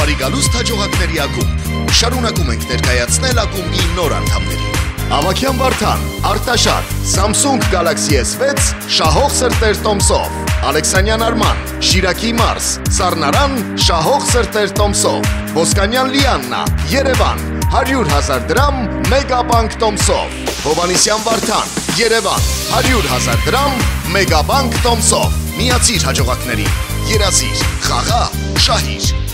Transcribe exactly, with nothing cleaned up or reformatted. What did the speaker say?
Բարիգալուստ հաջողակների ակումբ։ Շարունակում ենք ներկայացնել ակումբի նոր անդամներին։ Ավագյան Վարդան, Արտաշատ, Samsung Galaxy S վեց, շահող սրտեր տոմսով, Ալեքսանյան Արման, Շիրակի Մարս, Սառնարան, շահող սրտեր տոմսով, Ոսկանյան Լիաննա, Երևան, հարյուր հազար դրամ, Մեգաբանկ տոմսով, Հովանիսյան Վարդան, Երևան, հարյուր հազար դրամ, Մեգաբանկ տոմսով, միացիր հաջողակներին, երազիր, խաղա, շահիր։